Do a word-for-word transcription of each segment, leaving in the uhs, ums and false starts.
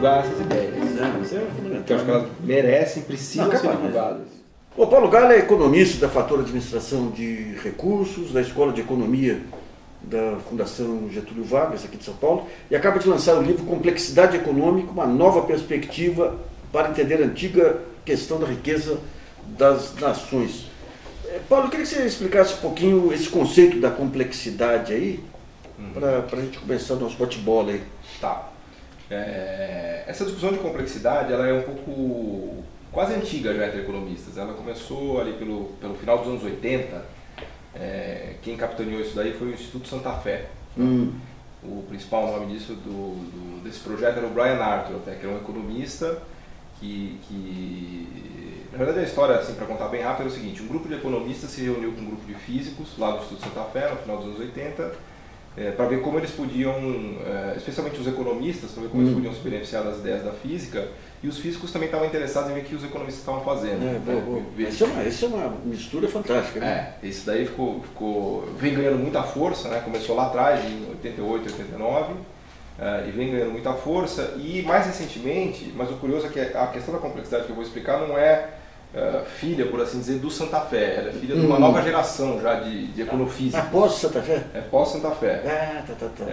divulgar essas ideias. É, isso é fundamental. Porque eu acho que elas merecem, precisam Não, ser capaz, divulgadas. O Paulo Galo é economista da Fator Administração de Recursos, da Escola de Economia da Fundação Getúlio Vargas, aqui de São Paulo, e acaba de lançar o livro Complexidade Econômica, uma nova perspectiva para entender a antiga questão da riqueza das nações. Paulo, eu queria que você explicasse um pouquinho esse conceito da complexidade aí, uhum. para a gente começar o nosso bate-bola aí. Tá. É, essa discussão de complexidade, ela é um pouco quase antiga já entre economistas. Ela começou ali pelo, pelo final dos anos oitenta. É, quem capitaneou isso daí foi o Instituto Santa Fé. Hum. O principal nome disso, do, do, desse projeto era o Brian Arthur, até, que era um economista que... que na verdade, a história, assim, para contar bem rápido, é o seguinte: um grupo de economistas se reuniu com um grupo de físicos lá do Instituto Santa Fé, no final dos anos oitenta, é, para ver como eles podiam, é, especialmente os economistas, para ver como hum. eles podiam se beneficiar das ideias da física, e os físicos também estavam interessados em ver o que os economistas estavam fazendo. É, boa, boa. Ver... Essa, é uma, essa é uma mistura fantástica, né? É, isso daí ficou, ficou, vem ganhando muita força, né? Começou lá atrás, em oitenta e oito, oitenta e nove, Uh, e vem ganhando muita força, e mais recentemente, mas o curioso é que a questão da complexidade que eu vou explicar não é uh, filha, por assim dizer, do Santa Fé, ela é filha hum. de uma nova geração já de, de econofísica. Ah, pós-Santa Fé? É pós-Santa Fé. Ah, tá, tá, tá.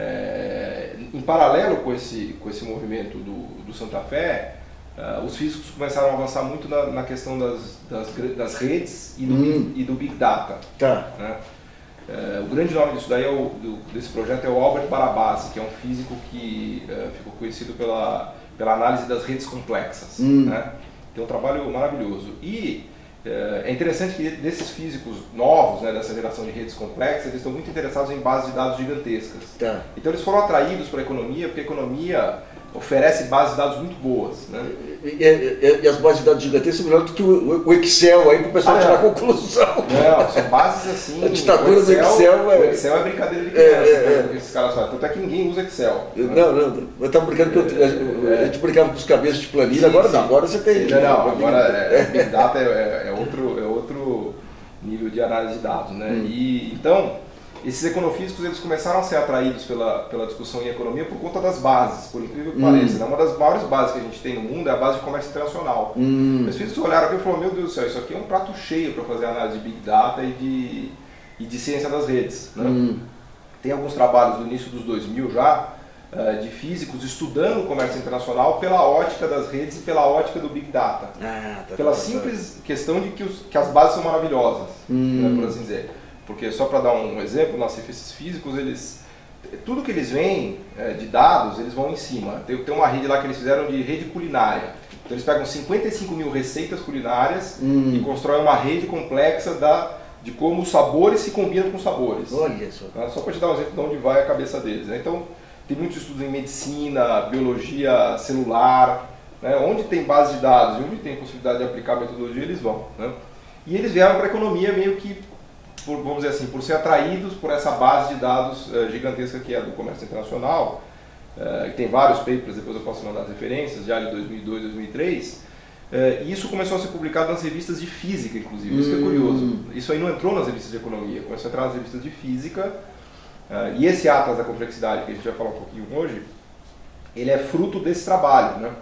É, em paralelo com esse, com esse movimento do, do Santa Fé, uh, os físicos começaram a avançar muito na, na questão das, das, das redes e do, hum. big, e do Big Data. Tá. Né? Uh, o grande nome disso daí é o, do, desse projeto é o Albert Barabasi, que é um físico que uh, ficou conhecido pela, pela análise das redes complexas. Hum. Né? Tem um trabalho maravilhoso. E uh, é interessante que desses físicos novos, né, dessa geração de redes complexas, eles estão muito interessados em bases de dados gigantescas. Tá. Então eles foram atraídos para a economia, porque a economia oferece bases de dados muito boas. Né? E, e, e as bases de dados gigantescas são melhores do que o, o Excel aí para o pessoal ah, tirar a conclusão. Não, são bases assim. A ditadura do Excel é. O Excel é brincadeira de criança, é, é, né? Esses caras falam. Tanto é que ninguém usa Excel. Né? Não, não, eu estava brincando que eu, é, a gente brincava com os cabeças de planilha, sim, agora sim. não, agora você tem. Não, não, agora é, Big Data é, é, outro, é outro nível de análise de dados. Né? Hum. E, então. Esses econofísicos eles começaram a ser atraídos pela, pela discussão em economia por conta das bases, por incrível que hum. pareça. Né? Uma das maiores bases que a gente tem no mundo é a base de comércio internacional. Hum. Os físicos olharam aqui e falaram: meu Deus do céu, isso aqui é um prato cheio para fazer análise de Big Data e de, e de ciência das redes. Né? Hum. Tem alguns trabalhos do início dos dois mil já, uh, de físicos estudando o comércio internacional pela ótica das redes e pela ótica do Big Data. Ah, tá, pela tá, simples tá. questão de que, os, que as bases são maravilhosas, hum. né, por assim dizer. Porque, só para dar um exemplo, nossos esses físicos, eles, tudo que eles veem é, de dados, eles vão em cima. Tem, tem uma rede lá que eles fizeram de rede culinária. Então eles pegam cinquenta e cinco mil receitas culinárias hum. e constroem uma rede complexa da, de como os sabores se combinam com os sabores. Olha só. Tá? Só para te dar um exemplo de onde vai a cabeça deles. Né? Então, tem muitos estudos em medicina, biologia celular, né? Onde tem base de dados e onde tem possibilidade de aplicar a metodologia, eles vão. Né? E eles vieram para a economia meio que, Por, vamos dizer assim, por ser atraídos por essa base de dados uh, gigantesca que é do comércio internacional, uh, que tem vários papers, depois eu posso mandar as referências, já de dois mil e dois, dois mil e três, uh, e isso começou a ser publicado nas revistas de física, inclusive, isso que é curioso. Isso aí não entrou nas revistas de economia, começou a entrar nas revistas de física, uh, e esse Atlas da Complexidade, que a gente vai falar um pouquinho hoje, ele é fruto desse trabalho, né?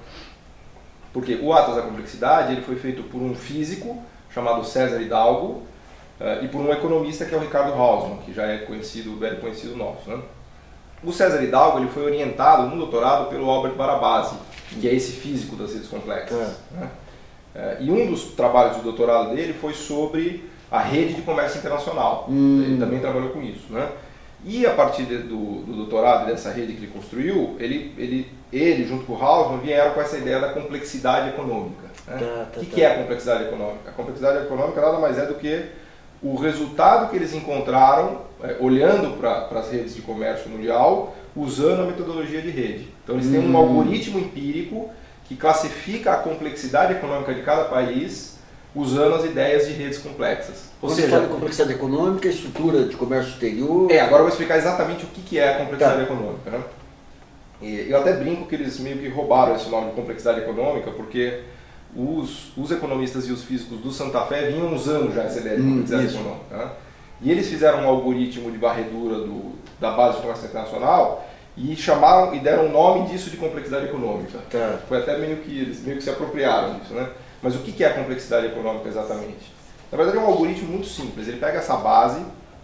Porque o Atlas da Complexidade ele foi feito por um físico chamado César Hidalgo, Uh, e por um economista que é o Ricardo Hausmann, que já é conhecido, velho conhecido nosso. Né? O César Hidalgo ele foi orientado no doutorado pelo Albert Barabasi, que é esse físico das redes complexas. É. Né? Uh, e um dos trabalhos do doutorado dele foi sobre a rede de comércio internacional. Hum. Ele também trabalhou com isso. Né? E a partir de, do, do doutorado e dessa rede que ele construiu, ele, ele, ele junto com o Hausmann vieram com essa ideia da complexidade econômica. Né? Tá, tá, o que, tá. que é a complexidade econômica? A complexidade econômica nada mais é do que o resultado que eles encontraram, é, olhando para as redes de comércio mundial, usando a metodologia de rede. Então eles têm um hum. algoritmo empírico que classifica a complexidade econômica de cada país usando as ideias de redes complexas. Ou Você seja, fala de complexidade econômica, estrutura de comércio exterior... É, agora eu vou explicar exatamente o que, que é a complexidade tá. econômica. Né? E eu até brinco que eles meio que roubaram esse nome de complexidade econômica, porque Os, os economistas e os físicos do Santa Fé vinham usando já essa ideia de complexidade hum, econômica. Né? E eles fizeram um algoritmo de varredura do, da base de comércio internacional e chamaram e deram o nome disso de complexidade econômica. Tá. Foi até meio que eles meio que se apropriaram disso, né? Mas o que é a complexidade econômica exatamente? Na verdade é um algoritmo muito simples. Ele pega essa base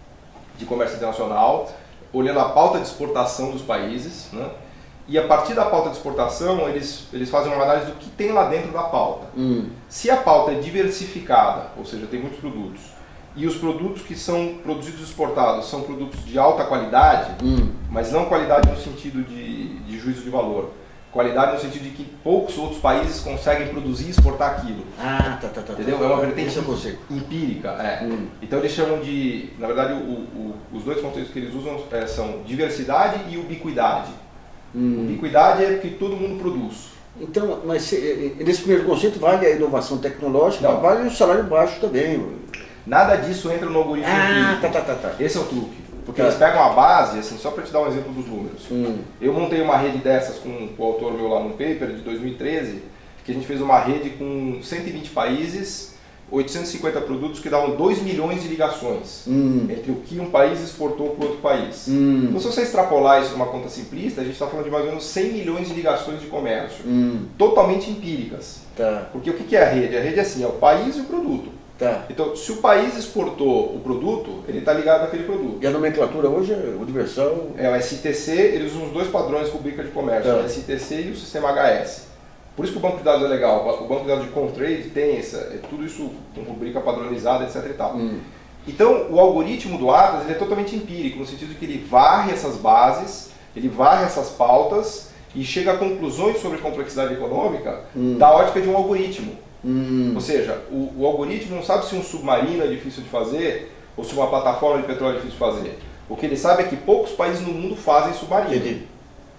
de comércio internacional, olhando a pauta de exportação dos países, né? E a partir da pauta de exportação, eles, eles fazem uma análise do que tem lá dentro da pauta. Hum. Se a pauta é diversificada, ou seja, tem muitos produtos, e os produtos que são produzidos e exportados são produtos de alta qualidade, hum. mas não qualidade no sentido de, de juízo de valor, qualidade no sentido de que poucos outros países conseguem produzir e exportar aquilo. Ah, tá, tá, tá. Entendeu? Tá, é uma vertente é empírica. É. Hum. Então eles chamam de, na verdade, o, o, os dois conceitos que eles usam é, são diversidade e ubiquidade. Hum. Ubiquidade é que todo mundo produz. Então, mas se, nesse primeiro conceito vale a inovação tecnológica, Não. mas vale o salário baixo também. Nada disso entra no algoritmo Ah, empírico. tá, tá, tá, tá. Esse é o truque. Porque Tá. eles pegam a base, assim, só para te dar um exemplo dos números. Hum. Eu montei uma rede dessas com o autor meu lá num paper de dois mil e treze, que a gente fez uma rede com cento e vinte países, oitocentos e cinquenta produtos que davam dois milhões de ligações Hum. entre o que um país exportou para outro país. Hum. Então se você extrapolar isso numa conta simplista, a gente está falando de mais ou menos cem milhões de ligações de comércio, Hum. totalmente empíricas. Tá, Porque o que é a rede? A rede é assim, é o país e o produto. tá. Então, se o país exportou o produto, ele está ligado naquele produto. E a nomenclatura hoje é universal? É o S I T C, eles usam os dois padrões que rubrica de comércio, Tá. o S I T C e o sistema H S. Por isso que o banco de dados é legal. O banco de dados de Comtrade tem essa, é tudo isso com rubrica padronizada, etc e tal. Hum. Então, o algoritmo do Atlas ele é totalmente empírico, no sentido de que ele varre essas bases, ele varre essas pautas e chega a conclusões sobre complexidade econômica Hum. da ótica de um algoritmo. Hum. Ou seja, o, o algoritmo não sabe se um submarino é difícil de fazer ou se uma plataforma de petróleo é difícil de fazer. O que ele sabe é que poucos países no mundo fazem submarino. Entendi.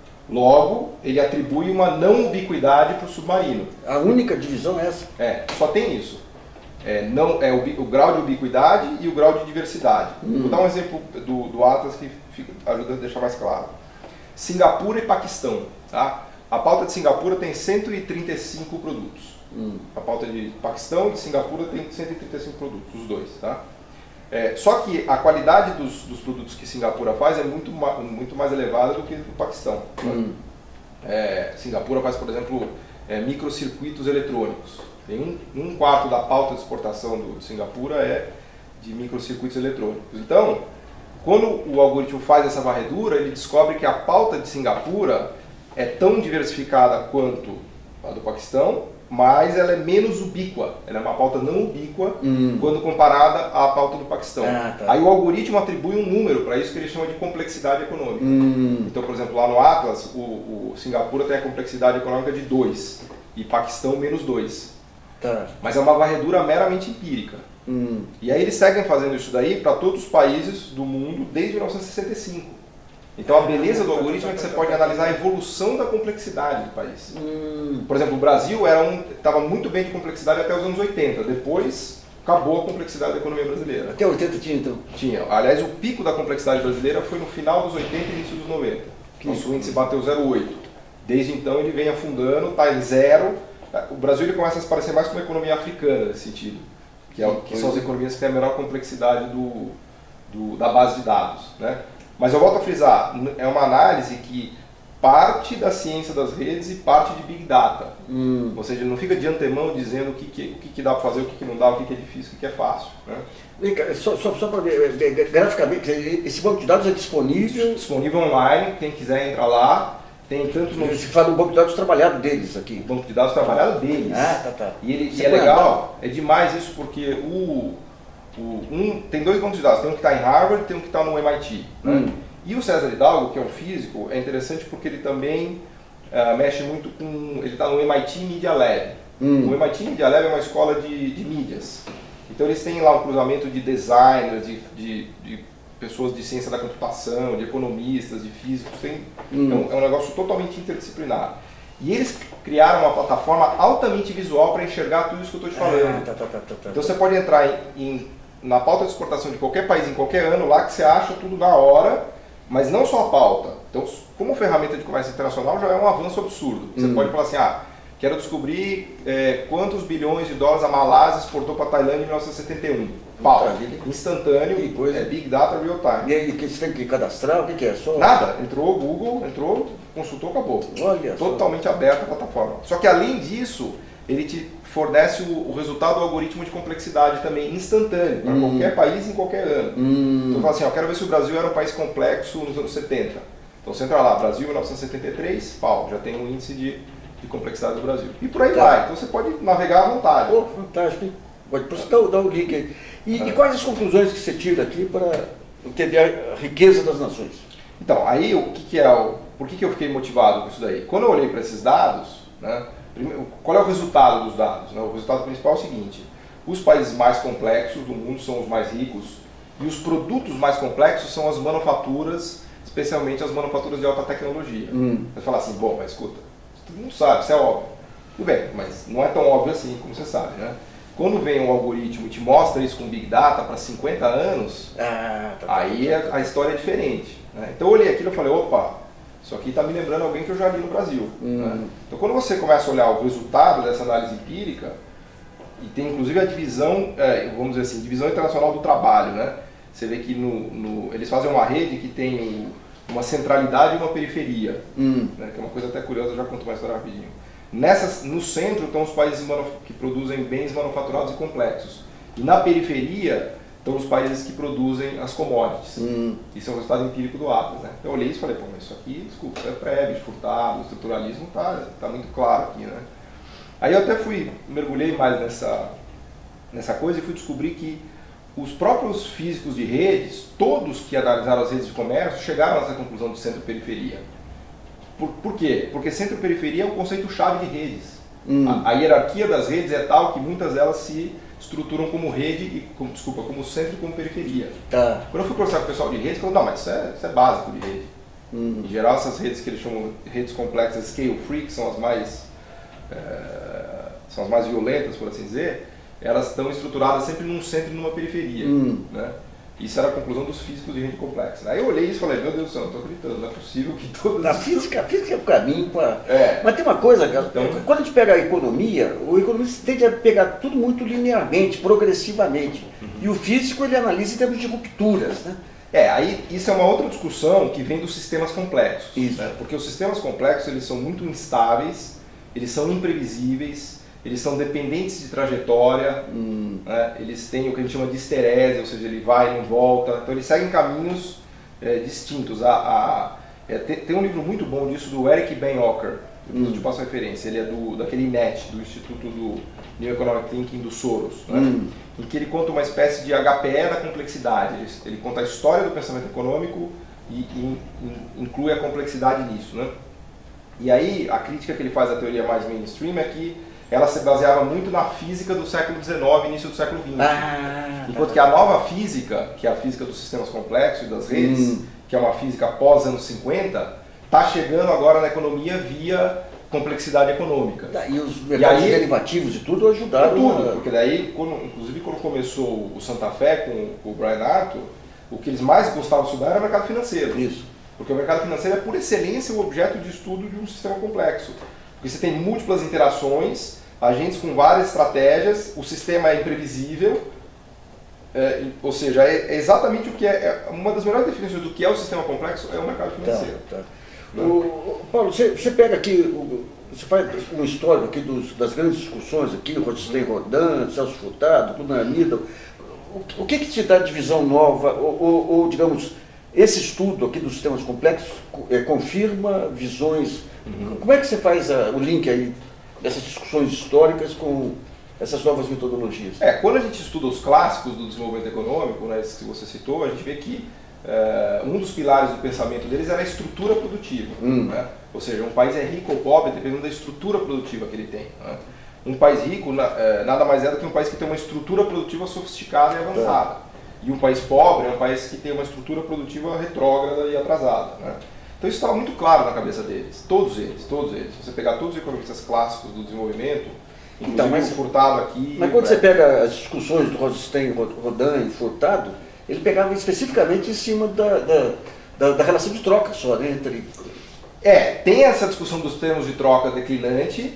Logo, ele atribui uma não ubiquidade para o submarino. A única divisão é essa? É, só tem isso. É, não, é o, o grau de ubiquidade e o grau de diversidade. Hum. Vou dar um exemplo do, do Atlas que fica, ajuda a deixar mais claro. Singapura e Paquistão. Tá? A pauta de Singapura tem cento e trinta e cinco produtos. Hum. A pauta de Paquistão e de Singapura tem cento e trinta e cinco produtos, os dois. Tá? É, só que a qualidade dos, dos produtos que Singapura faz é muito, ma, muito mais elevada do que do Paquistão. Hum. É, Singapura faz, por exemplo, é, microcircuitos eletrônicos. Tem um, um quarto da pauta de exportação do, de Singapura é de microcircuitos eletrônicos. Então, quando o algoritmo faz essa varredura, ele descobre que a pauta de Singapura é tão diversificada quanto a do Paquistão, mas ela é menos ubíqua. Ela é uma pauta não ubíqua Hum. quando comparada à pauta do Paquistão. Ah, tá. Aí o algoritmo atribui um número para isso que ele chama de complexidade econômica. Hum. Então, por exemplo, lá no Atlas, o, o Singapura tem a complexidade econômica de dois e Paquistão menos dois. Tá. Mas é uma varredura meramente empírica. Hum. E aí eles seguem fazendo isso daí para todos os países do mundo desde mil novecentos e sessenta e cinco. Então a beleza do algoritmo é que você pode analisar a evolução da complexidade do país. Hum. Por exemplo, o Brasil era um, estava muito bem de complexidade até os anos oitenta. Depois acabou a complexidade da economia brasileira. Até oitenta tinha então? Tinha. Aliás, o pico da complexidade brasileira foi no final dos oitenta e início dos noventa. Que Nosso isso? índice bateu zero vírgula oito. Desde então ele vem afundando, está em zero. O Brasil ele começa a se parecer mais com uma economia africana nesse sentido. Que, é, que são as economias que têm a menor complexidade do, do, da base de dados. Né? Mas eu volto a frisar, é uma análise que parte da ciência das redes e parte de Big Data. Hum. Ou seja, não fica de antemão dizendo o que, que, o que, que dá para fazer, o que, que não dá, o que, que é difícil, o que, que é fácil. Né? Vem cá, Só, só, só para ver, é, é, graficamente, esse banco de dados é disponível? Disponível online, quem quiser entrar lá. Tem tanto no Você fala do banco de dados trabalhado deles aqui. banco de dados trabalhado deles. Ah, tá, tá. E, ele, Você e é põe legal, é demais isso porque o, o, um, tem dois bancos de dados, tem um que está em Harvard e tem um que está no M I T. Né? Hum. E o César Hidalgo, que é um físico, é interessante porque ele também uh, mexe muito com... Ele está no M I T Media Lab. Hum. O M I T Media Lab é uma escola de, de mídias. Então eles têm lá um cruzamento de designers, de, de, de pessoas de ciência da computação, de economistas, de físicos. Tem, Hum. é, um, é um negócio totalmente interdisciplinar. E eles criaram uma plataforma altamente visual para enxergar tudo isso que eu estou te falando. Ah, tá, tá, tá, tá, tá. Então você pode entrar em, em, na pauta de exportação de qualquer país, em qualquer ano, lá que você acha tudo na hora. Mas não só a pauta. Então, como ferramenta de comércio internacional, já é um avanço absurdo. Você Hum. pode falar assim, ah, quero descobrir é, quantos bilhões de dólares a Malásia exportou para a Tailândia em mil novecentos e setenta e um. Pau, instantâneo, que coisa. É Big Data Real Time. E aí, que você tem que cadastrar? O que, que é? Só... Nada, entrou Google, entrou, consultou, acabou. Olha Totalmente só. aberta a plataforma. Só que além disso, ele te fornece o, o resultado do algoritmo de complexidade também instantâneo, para hum. qualquer país em qualquer ano. Hum. Então fala assim, ó, quero ver se o Brasil era um país complexo nos anos setenta. Então você entra lá, Brasil mil novecentos e setenta e três, pau, já tem um índice de, de complexidade do Brasil. E por aí tá. vai, então você pode navegar à vontade. Pô, fantástico, hein? Pode dar, dar o link aí. E, é. e quais as conclusões que você tira aqui para entender a riqueza das nações? Então, aí o que, que é o... Por que, que eu fiquei motivado com isso daí? Quando eu olhei para esses dados, né, primeiro, qual é o resultado dos dados? Né? O resultado principal é o seguinte, os países mais complexos do mundo são os mais ricos e os produtos mais complexos são as manufaturas, especialmente as manufaturas de alta tecnologia. Hum. Você fala assim, bom, mas escuta, todo mundo sabe, isso é óbvio. Tudo bem, mas não é tão óbvio assim, como você sabe, né? Quando vem um algoritmo e te mostra isso com Big Data para cinquenta anos, ah, tá, tá, aí tá, tá. a, a história é diferente. Né? Então eu olhei aquilo e falei, opa, isso aqui está me lembrando alguém que eu já li no Brasil. Hum. Né? Então quando você começa a olhar o resultado dessa análise empírica, e tem inclusive a divisão, é, vamos dizer assim, divisão internacional do trabalho, né? Você vê que no, no, eles fazem uma rede que tem uma centralidade e uma periferia, hum. né? Que é uma coisa até curiosa, eu já conto uma história rapidinho. Nessas, no centro estão os países que produzem bens manufaturados e complexos. E na periferia estão os países que produzem as commodities. Hum. Isso é o resultado empírico do Atlas. Né? Então eu olhei isso e falei, pô, mas isso aqui, desculpa, é Prebit, Furtado, estruturalismo está tá muito claro aqui. Né? Aí eu até fui, mergulhei mais nessa, nessa coisa e fui descobrir que os próprios físicos de redes, todos que analisaram as redes de comércio, chegaram a essa conclusão de centro-periferia. Por, por quê? Porque centro-periferia é um conceito-chave de redes. Hum. A, a hierarquia das redes é tal que muitas delas se estruturam como rede, e, como, desculpa, como centro e como periferia. Tá. Quando eu fui conversar com o pessoal de redes, falou, não, mas isso é, isso é básico de rede. Hum. Em geral, essas redes que eles chamam de redes complexas, scale free, que são as mais, é, são as mais violentas, por assim dizer, elas estão estruturadas sempre num centro e numa periferia. Hum. Né? Isso era a conclusão dos físicos de rede complexa. Aí eu olhei isso e falei, meu Deus do céu, não estou acreditando, não é possível que todos... A física, a física é o caminho para... É. Mas tem uma coisa, cara, Então... quando a gente pega a economia, o economista tende a pegar tudo muito linearmente, progressivamente. Uhum. E o físico ele analisa em termos de rupturas, né? É, aí isso é uma outra discussão que vem dos sistemas complexos. Isso. Né? Porque os sistemas complexos eles são muito instáveis, eles são imprevisíveis, eles são dependentes de trajetória, hum. né? Eles têm o que a gente chama de histerese, ou seja, ele vai e não volta, então eles seguem caminhos é, distintos. A, a, é, tem, tem um livro muito bom disso do Eric Ben-Ocker, depois hum. eu te passo a referência, ele é do, daquele I N E T, do Instituto do New Economic Thinking do Soros, né? hum. em que ele conta uma espécie de H P E da complexidade, ele, ele conta a história do pensamento econômico e, e, e inclui a complexidade nisso. Né? E aí a crítica que ele faz à teoria mais mainstream é que ela se baseava muito na física do século dezenove, início do século vinte. Ah, enquanto que a nova física, que é a física dos sistemas complexos e das redes, hum. que é uma física pós anos cinquenta, está chegando agora na economia via complexidade econômica. E os mercados e aí, derivativos e tudo ajudaram. Tudo, a... porque daí, quando, inclusive quando começou o Santa Fé com, com o Brian Arthur, o que eles mais gostavam de estudar era o mercado financeiro. Isso. Porque o mercado financeiro é por excelência o objeto de estudo de um sistema complexo. Porque você tem múltiplas interações, agentes com várias estratégias, o sistema é imprevisível, é, ou seja, é, é exatamente o que é, é uma das melhores definições do que é o sistema complexo é o mercado financeiro. Tá, tá. O, o, Paulo, você, você pega aqui, o, você faz um histórico aqui dos, das grandes discussões aqui, Rothstein Rodan, Celso Furtado, Gunnar Myrdal. O, o que que te dá divisão nova, ou, ou, ou digamos, esse estudo aqui dos sistemas complexos é, confirma visões, uhum. Como é que você faz a, o link aí dessas discussões históricas com essas novas metodologias? É, quando a gente estuda os clássicos do desenvolvimento econômico, né, esses que você citou, a gente vê que uh, um dos pilares do pensamento deles era a estrutura produtiva. Hum. Né? Ou seja, um país é rico ou pobre dependendo da estrutura produtiva que ele tem. Né? Um país rico na, uh, nada mais é do que um país que tem uma estrutura produtiva sofisticada e avançada. É. E um país pobre é um país que tem uma estrutura produtiva retrógrada e atrasada. Né? Então isso estava muito claro na cabeça deles, todos eles, todos eles. Se você pegar todos os economistas clássicos do desenvolvimento, inclusive então, mas, o Furtado aqui... Mas quando pra... você pega as discussões do Rothstein, Rodan e Furtado, ele pegava especificamente em cima da, da, da, da relação de troca só, né? Entre... É, tem essa discussão dos termos de troca declinante,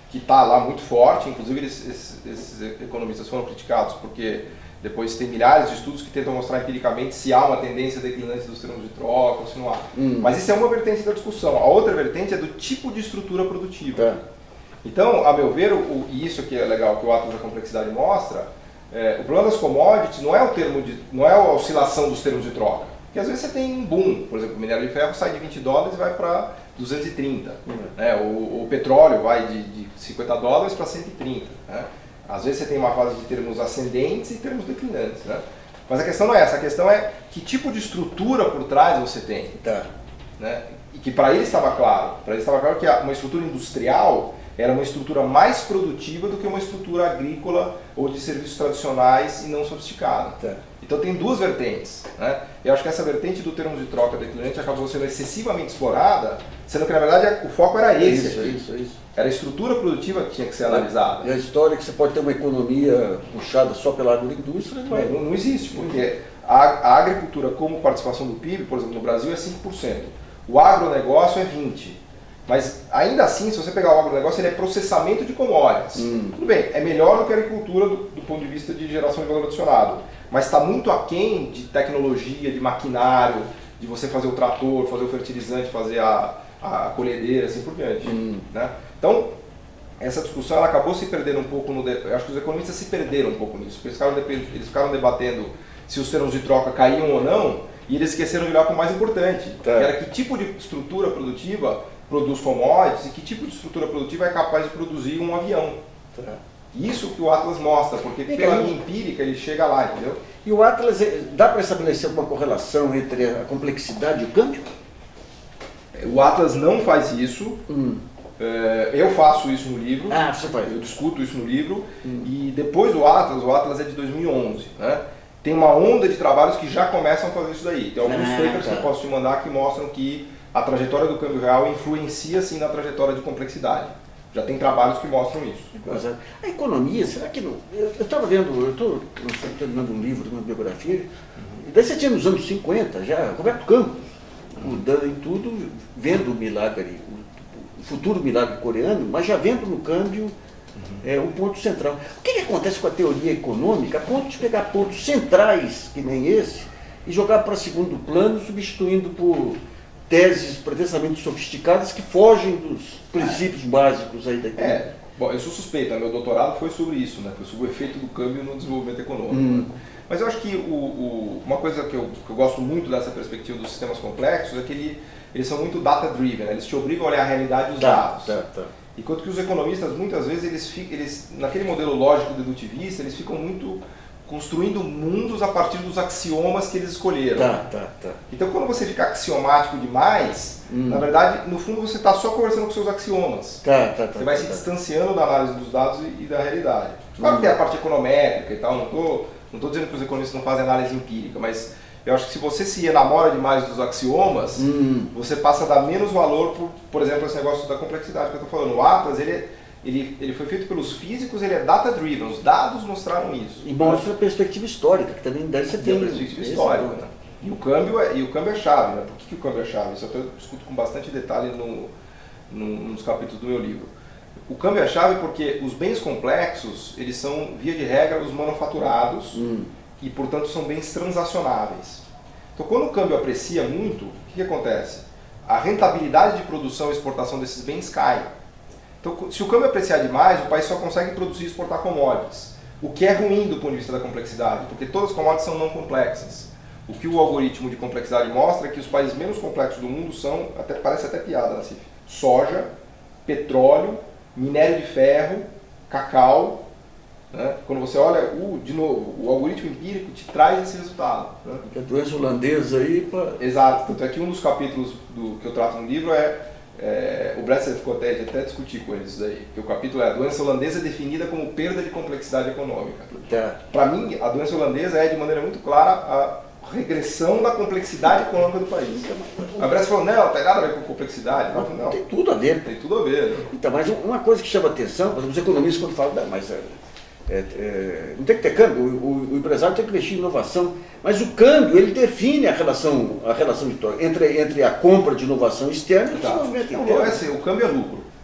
que está lá muito forte, inclusive eles, esses, esses economistas foram criticados porque depois tem milhares de estudos que tentam mostrar empiricamente se há uma tendência declinante dos termos de troca ou se não há. Hum. Mas isso é uma vertente da discussão. A outra vertente é do tipo de estrutura produtiva. Tá. Então, a meu ver, o, e isso que é legal que o Atlas da Complexidade mostra, é, o problema das commodities não é, o termo de, não é a oscilação dos termos de troca. Porque às vezes você tem um boom, por exemplo, o minério de ferro sai de vinte dólares e vai para duzentos e trinta. Hum. Né? O, o petróleo vai de, de cinquenta dólares para cento e trinta. Né? Às vezes você tem uma fase de termos ascendentes e termos declinantes, né? Mas a questão não é essa, a questão é que tipo de estrutura por trás você tem. Tá. Né? E que para ele estava claro, para ele estava claro que uma estrutura industrial era uma estrutura mais produtiva do que uma estrutura agrícola ou de serviços tradicionais e não sofisticada. Tá. Então tem duas vertentes. Né? Eu acho que essa vertente do termos de troca declinante acabou sendo excessivamente explorada, sendo que na verdade o foco era esse. Isso, aqui. isso, isso. Era a estrutura produtiva que tinha que ser analisada. E a história é que você pode ter uma economia puxada só pela agroindústria não, não, não existe, porque a, a agricultura como participação do P I B, por exemplo, no Brasil é cinco por cento. O agronegócio é vinte por cento. Mas ainda assim, se você pegar o agronegócio, ele é processamento de commodities. Hum. Tudo bem, é melhor do que a agricultura do, do ponto de vista de geração de valor adicionado. Mas está muito aquém de tecnologia, de maquinário, de você fazer o trator, fazer o fertilizante, fazer a, a colhedeira, assim por diante. Hum. Né? Então, essa discussão ela acabou se perdendo um pouco no... Eu acho que os economistas se perderam um pouco nisso. Eles ficaram, eles ficaram debatendo se os termos de troca caíam ou não, e eles esqueceram de olhar para o mais importante, tá. que era que tipo de estrutura produtiva produz commodities e que tipo de estrutura produtiva é capaz de produzir um avião. Tá. Isso que o Atlas mostra, porque e pela linha empírica ele chega lá, entendeu? E o Atlas, dá para estabelecer alguma correlação entre a complexidade e o câmbio? O Atlas não faz isso. Hum. Eu faço isso no livro. Ah, você faz. Eu discuto isso no livro. Hum. E depois do Atlas, o Atlas é de dois mil e onze. Né? Tem uma onda de trabalhos que já começam a fazer isso daí. Tem alguns ah, papers tá. que eu posso te mandar que mostram que a trajetória do câmbio real influencia sim na trajetória de complexidade. Já tem trabalhos que mostram isso. Né? A economia, será que não... Eu estava vendo, eu estou terminando um livro, uma biografia, uhum. e daí você tinha nos anos cinquenta, já, Roberto Campos, mudando em tudo, vendo o milagre, o futuro milagre coreano, mas já vendo no câmbio uhum. é, um ponto central. O que, que acontece com a teoria econômica a ponto de pegar pontos centrais, que nem esse, e jogar para segundo plano, substituindo por teses pretensamente sofisticadas que fogem dos princípios básicos aí da economia? É, bom, eu sou suspeito, né? Meu doutorado foi sobre isso, né? Foi sobre o efeito do câmbio no desenvolvimento econômico. Hum. Mas eu acho que o, o, uma coisa que eu, que eu gosto muito dessa perspectiva dos sistemas complexos é que ele, eles são muito data-driven, né? Eles te obrigam a olhar a realidade dos tá, dados. Tá, tá. Enquanto que os economistas, muitas vezes, eles, ficam, eles naquele modelo lógico-dedutivista, eles ficam muito construindo mundos a partir dos axiomas que eles escolheram. Tá, tá, tá. Então, quando você fica axiomático demais, hum. na verdade, no fundo, você está só conversando com seus axiomas. Tá, tá, tá, você vai tá, se tá. distanciando da análise dos dados e, e da realidade. Claro que tem a parte econométrica e tal, não estou não tô dizendo que os economistas não fazem análise empírica, mas eu acho que se você se enamora demais dos axiomas, hum. você passa a dar menos valor, por, por exemplo, esse negócio da complexidade que eu estou falando. O Atlas, ele é Ele, ele foi feito pelos físicos, ele é data-driven, os dados mostraram isso. E mostra a perspectiva histórica, que também deve ser ter. A perspectiva histórica, né? E o câmbio é, e o câmbio é chave, né? Por que, que o câmbio é chave? Isso eu discuto com bastante detalhe no, no, nos capítulos do meu livro. O câmbio é chave porque os bens complexos, eles são, via de regra, os manufaturados hum. e, portanto, são bens transacionáveis. Então, quando o câmbio aprecia muito, o que, que acontece? A rentabilidade de produção e exportação desses bens cai. Então, se o câmbio apreciar demais, o país só consegue produzir e exportar commodities, o que é ruim do ponto de vista da complexidade, porque todas as commodities são não complexas. O que o algoritmo de complexidade mostra é que os países menos complexos do mundo são, até, parece até piada, Nassif, soja, petróleo, minério de ferro, cacau. Né? Quando você olha, uh, de novo, o algoritmo empírico te traz esse resultado. Né? A doença holandesa aí... Pra... Exato, tanto é que um dos capítulos do, que eu trato no livro é É, o Bresser ficou até, até discutir com eles isso daí, que o capítulo é a doença holandesa é definida como perda de complexidade econômica. Tá. Para mim, a doença holandesa é de maneira muito clara a regressão da complexidade econômica do país. A Bresser falou, não, não tem nada a ver com complexidade. Não, não. Tem tudo a ver. Tem tudo a ver. Né? Então, mas uma coisa que chama atenção, os economistas quando falam, não, mas é, é, é, não tem que ter câmbio, o, o, o empresário tem que investir em inovação, mas o câmbio, ele define a relação, a relação de troca entre, entre a compra de inovação externa e o tá. desenvolvimento então, interno. É assim, o câmbio é lucro.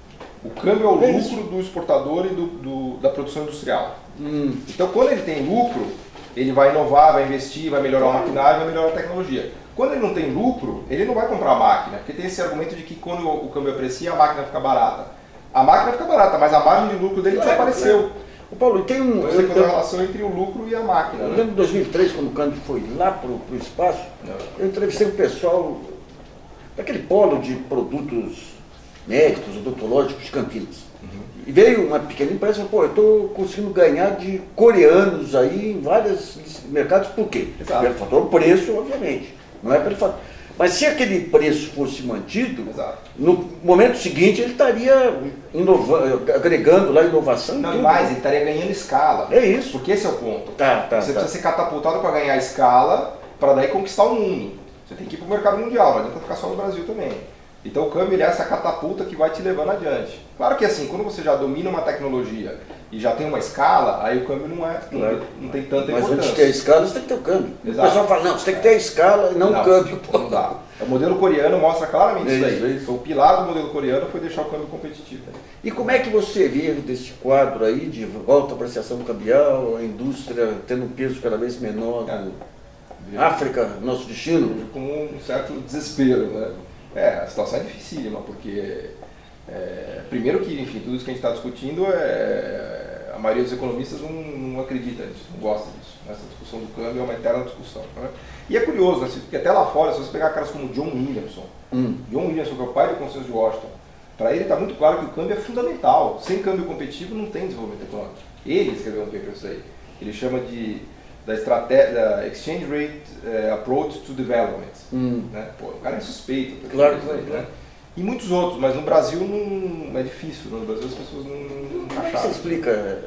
O câmbio é o É lucro isso. do exportador e do, do- da produção industrial. Hum. Então, quando ele tem lucro, ele vai inovar, vai investir, vai melhorar o maquinário, vai melhorar a tecnologia. Quando ele não tem lucro, ele não vai comprar a máquina, porque tem esse argumento de que quando o câmbio aprecia, a máquina fica barata. A máquina fica barata, mas a margem de lucro dele Claro, desapareceu. Ô Paulo, tem um... Então, eu, tem uma eu, relação entre o lucro e a máquina. eu Né? lembro de dois mil e três, quando o câmbio foi lá para o espaço, eu entrevistei um pessoal daquele polo de produtos médicos, odontológicos de Campinas. E veio uma pequena empresa e falou, pô, eu estou conseguindo ganhar de coreanos aí em vários mercados, por quê? Exato. Pelo fator preço, obviamente. Não é pelo fator. Mas se aquele preço fosse mantido, Exato. no momento seguinte ele estaria inovando, agregando lá inovação. Não, tudo. e mais, ele estaria ganhando escala. É isso. Porque esse é o ponto. Tá, tá, Você tá. precisa ser catapultado para ganhar escala, para daí conquistar o mundo. Você tem que ir para o mercado mundial, não adianta ficar só no Brasil também. Então o câmbio ele é essa catapulta que vai te levando adiante. Claro que assim, quando você já domina uma tecnologia e já tem uma escala, aí o câmbio não, é, Claro. não tem tanta Mas importância. antes de ter a escala, você tem que ter o câmbio. Exato. O pessoal fala, não, você tem que ter a escala e não, Não, o câmbio. Pô. Não dá. O modelo coreano mostra claramente É isso isso, daí. é isso. O pilar do modelo coreano foi deixar o câmbio competitivo. E como é que você vê desse quadro aí de volta à apreciação cambial, a indústria tendo um peso cada vez menor, É. no África, nosso destino? Com um certo desespero, né? É, a situação é dificílima, porque é, primeiro que, enfim, tudo isso que a gente está discutindo, é, a maioria dos economistas não, não acredita nisso, não gosta disso. Essa discussão do câmbio é uma eterna discussão. Né? E é curioso, né? Porque até lá fora, se você pegar caras como John Williamson, Hum. John Williamson, que é o pai do consenso de Washington, para ele está muito claro que o câmbio é fundamental. Sem câmbio competitivo não tem desenvolvimento econômico. Ele escreveu um paper isso aí. Ele chama de da estratégia, da Exchange Rate uh, Approach to Development. Hum. Né? Pô, o cara é suspeito. Claro, isso aí, claro, né? E muitos outros, mas no Brasil não é difícil. No Brasil as pessoas não, não Como é que você acharam. explica?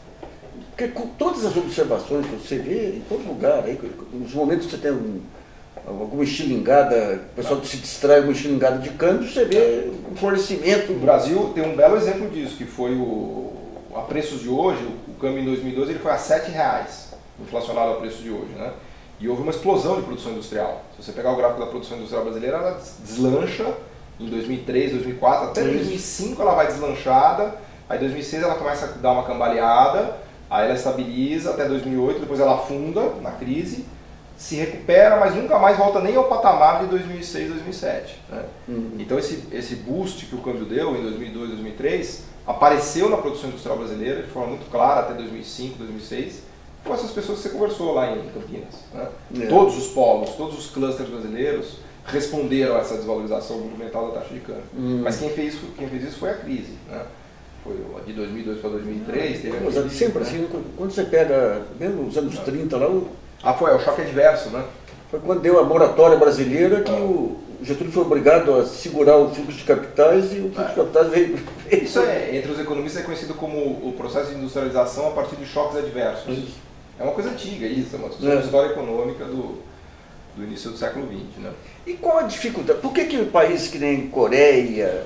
Porque com todas as observações que você vê em todo lugar, aí, nos momentos que você tem um, alguma estilingada, o pessoal se distrai com uma estilingada de câmbio, você vê um florescimento. O Brasil tem um belo exemplo disso, que foi o, a preços de hoje, o, o câmbio em dois mil e doze ele foi a sete reais, inflacionado ao preço de hoje, né? E houve uma explosão de produção industrial. Se você pegar o gráfico da produção industrial brasileira, ela deslancha em dois mil e três, dois mil e quatro, até dois mil e cinco ela vai deslanchada, aí em dois mil e seis ela começa a dar uma cambaleada, aí ela estabiliza até dois mil e oito, depois ela afunda na crise, se recupera, mas nunca mais volta nem ao patamar de dois mil e seis, dois mil e sete. Né? Uhum. Então esse, esse boost que o câmbio deu em dois mil e dois, dois mil e três, apareceu na produção industrial brasileira de forma muito clara até dois mil e cinco, dois mil e seis, com essas pessoas que você conversou lá em Campinas. Né? É. Todos os polos, todos os clusters brasileiros responderam a essa desvalorização monumental da taxa de câmbio. Hum. Mas quem fez, quem fez isso foi a crise. Né? Foi de dois mil e dois para dois mil e três. Teve a Mas crise, sempre né? assim, quando você pega, mesmo nos anos trinta lá, o- Ah, foi, é o choque adverso, né? foi quando deu a moratória brasileira que o Getúlio foi obrigado a segurar o fluxo de capitais e o fluxo É. de capitais veio. veio- Isso é, entre os economistas é conhecido como o processo de industrialização a partir de choques adversos. Isso. É uma coisa antiga isso, é uma discussão É. de história econômica do, do início do século vinte. Né? E qual a dificuldade? Por que, que países que nem Coreia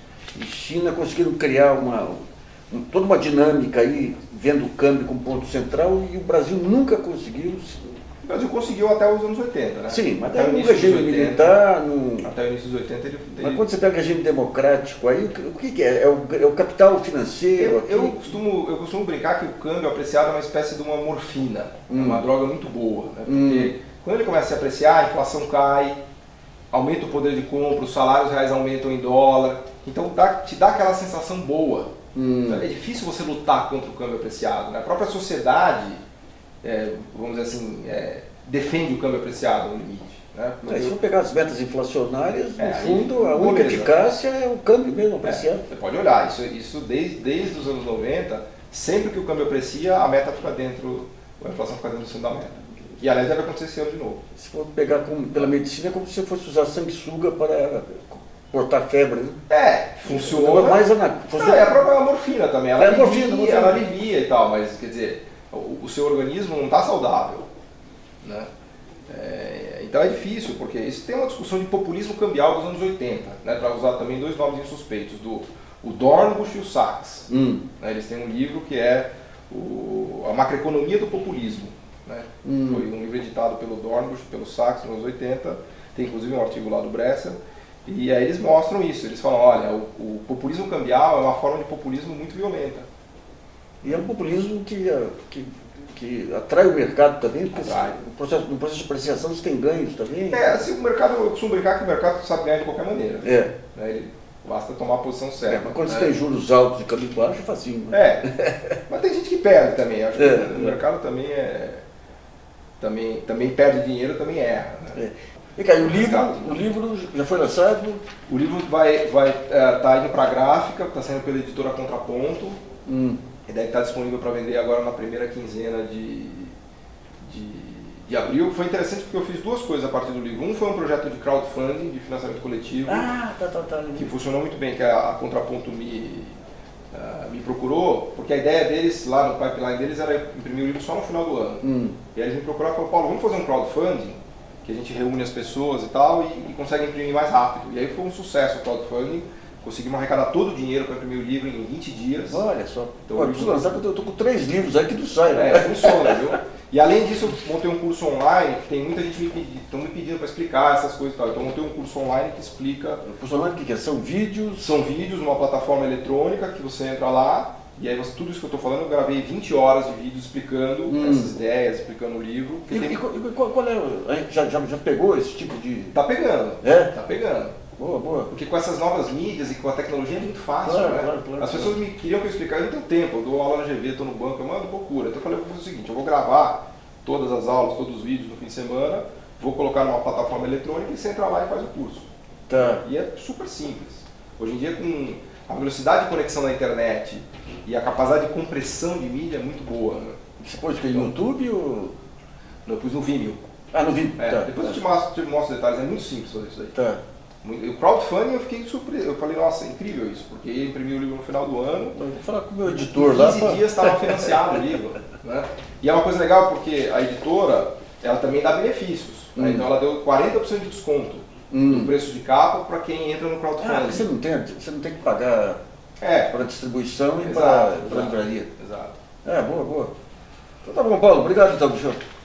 e China conseguiram criar uma, um- toda uma dinâmica aí, vendo o câmbio como ponto central, e o Brasil nunca conseguiu? O Brasil conseguiu até os anos oitenta, né? Sim, mas até até o no início dos regime oitenta, militar, no... Até o início dos oitenta ele... Mas ele quando você pega regime democrático, aí o que, o que que é? É o, é o capital financeiro? eu, aqui? eu, costumo, eu costumo brincar que o câmbio apreciado é uma espécie de uma morfina, é Hum. uma droga muito boa. Né? Porque Hum. quando ele começa a se apreciar, a inflação cai, aumenta o poder de compra, os salários reais aumentam em dólar, então dá, te dá aquela sensação boa. Hum. É difícil você lutar contra o câmbio apreciado. Né? A própria sociedade, é, vamos dizer assim, é, defende o câmbio apreciado no limite. Né? Mas se for pegar as metas inflacionárias, no É, aí, fundo, a única beleza. eficácia é o câmbio mesmo É, apreciado. você pode olhar, isso, isso desde, desde os anos noventa, sempre que o câmbio aprecia, a meta fica dentro, a inflação fica dentro do centro da meta. E aliás deve acontecer esse ano de novo. Se for pegar como, pela medicina, é como se você fosse usar sanguessuga para cortar febre. Né? É, funciona. Mais ana... Não, é a própria morfina também, ela, É, alivia, morfina, morfina. ela alivia e tal, mas quer dizer, o, o seu organismo não está saudável. Né? É, então é difícil, porque isso tem uma discussão de populismo cambial dos anos oitenta, né, para usar também dois nomes insuspeitos, do, o Dornbusch e o Sachs. Hum. Né, eles têm um livro que é o, A Macroeconomia do Populismo. Né? Hum. Foi um livro editado pelo Dornbusch e pelo Sachs nos anos oitenta, tem inclusive um artigo lá do Bresser. E aí eles mostram isso, eles falam, olha, o, o populismo cambial é uma forma de populismo muito violenta. E é um populismo que, que, que atrai o mercado também, porque Atrai. no processo, no processo de apreciação você tem ganhos também. É, assim, o mercado, eu costumo brincar que o mercado sabe ganhar de qualquer maneira. É. Né? Ele, basta tomar a posição certa. É, mas quando né? você tem juros altos e caminho baixo, é facinho. Né? É, mas tem gente que perde também, acho que É, o mercado também é... Também, também perde dinheiro, também erra. Né? É. E cara, o livro, o livro já foi lançado? O livro vai vai é, tá indo para a gráfica, está saindo pela editora Contraponto, Hum. e deve estar disponível para vender agora na primeira quinzena de, de, de abril. Foi interessante porque eu fiz duas coisas a partir do livro. Um foi um projeto de crowdfunding, de financiamento coletivo, Ah, tá, tá, tá. que funcionou muito bem, que a, a Contraponto me, uh, me procurou, porque a ideia deles, lá no pipeline deles, era imprimir o livro só no final do ano. Hum. E aí eles me procuraram e falaram, Paulo, vamos fazer um crowdfunding, que a gente reúne as pessoas e tal, e, e consegue imprimir mais rápido. E aí foi um sucesso o crowdfunding, conseguimos arrecadar todo o dinheiro para imprimir o livro em vinte dias. Olha só. Então, Olha, eu preciso lançar porque eu estou com três livros aí que não saem. É, funciona, viu? E além disso, eu montei um curso online, que tem muita gente me pedindo, estão me pedindo para explicar essas coisas e tal. Então eu montei um curso online que explica. O curso online o que que é? São vídeos? São vídeos numa plataforma eletrônica que você entra lá, e aí você, tudo isso que eu estou falando, eu gravei vinte horas de vídeo explicando Hum. essas ideias, explicando o livro. E, tem... e qual, qual- qual é? o- a gente Já, já, já pegou esse tipo de. Tá pegando, É? tá pegando. Boa, boa. Porque com essas novas mídias e com a tecnologia é muito fácil, Claro, né? claro, claro, As claro. pessoas me queriam que eu explicasse, eu não tenho tempo, eu dou aula na G V, estou no banco, eu mando loucura. Então eu falei, eu vou fazer o seguinte, eu vou gravar todas as aulas, todos os vídeos no fim de semana, vou colocar numa plataforma eletrônica e você entra lá e faz o curso. Tá. E é super simples. Hoje em dia, com a velocidade de conexão na internet e a capacidade de compressão de mídia é muito boa. Né? Você pôs que é no YouTube ou. Eu pus no Vimeo. Ah, no vídeo. É, tá. depois tá. eu te mostro, te mostro detalhes, é muito simples fazer isso aí. Tá. Muito- O crowdfunding eu fiquei surpreso, eu falei, nossa, é incrível isso, porque eu imprimi o livro no final do ano, Eu vou falar com o meu em editor lá. quinze pra- dias estava financiado o livro. Né? E é uma coisa legal porque a editora, ela também dá benefícios. Né? Hum. Então ela deu quarenta por cento de desconto Hum. no preço de capa para quem entra no Ah, porque você crowdfunding. não tem, você não tem que pagar É, para distribuição e exato, para a exato. livraria. Exato. É, boa, boa. Então tá bom, Paulo. Obrigado então, bicho.